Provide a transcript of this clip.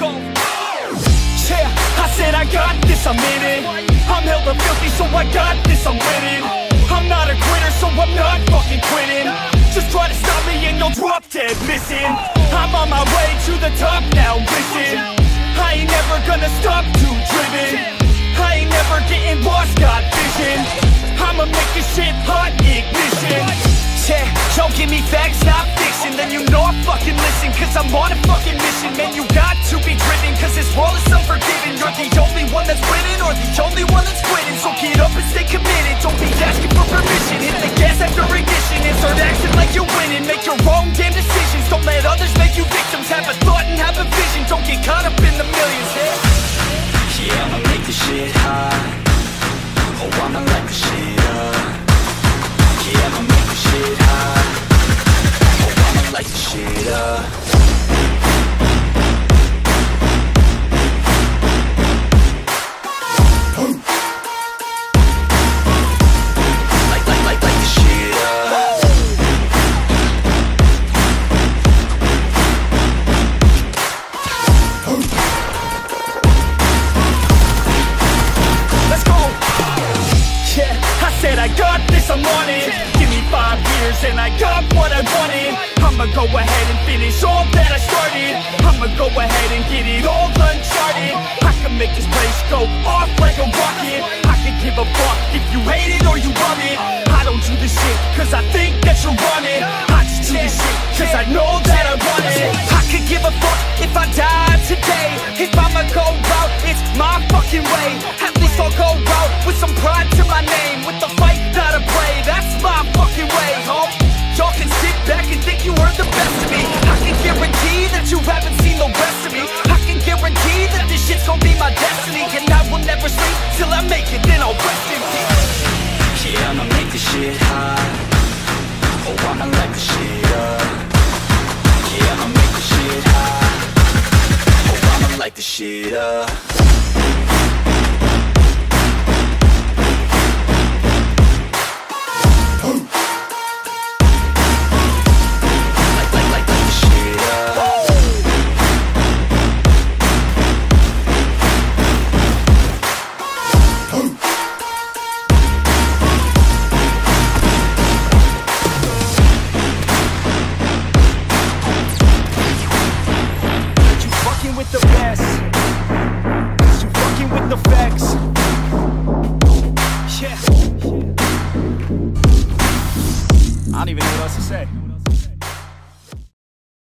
go. Yeah, I said I got this, I'm in it. I'm hella filthy, so I got this, I'm winning. I'm not a quitter, so I'm not fucking quitting. Just try to stop me and you'll drop dead missing. I'm on my way to the top now, listen. I ain't never gonna stop, too driven. I ain't never getting lost, got vision. I'ma make this shit hot, ignition. Yeah, yo, give me facts, not fiction. Then you know I fucking listen, cause I'm on a fucking mission. Man, you got to be driven, cause this world is unforgiving. You're the only one that's winning, or the only one that's quitting. So get up and stay committed, don't be asking for permission. Hit the gas after ignition and start acting like you're winning. Make your own damn decisions, don't let others make you victims. Have a thought and have a vision, don't get caught up in the millions. Yeah, I'ma make this shit hot. Oh, I'ma light the shit up. Yeah, I'ma make this shit hot. Oh, I'ma light the shit up. Light the shit up. Let's go. Yeah, I said I got this, I'm on it. Give me 5 years and I got what I wanted. I'ma go ahead and finish all that I started. I'ma go ahead and get it all uncharted. I can make this place go off like a rocket. I can give a fuck if you hate it or you love it. I don't do this shit cause I think that you're on it. I just do this shit cause I know that I want it. I could give a fuck if I died today. If I'ma go out, it's my fucking way. At least I'll go out with some pride to my name. With the fight that I play, that's my fucking way, home. Y'all can sit back and think you heard the best of me. I can guarantee that you haven't seen the rest of me. I can guarantee that this shit's gonna be my destiny. And I will never sleep till I make it, then I'll rest in peace. Yeah, I'ma make this shit hot. Oh, I'ma light the shit up. Yeah, I'ma make this shit hot. Oh, I'ma light the shit up.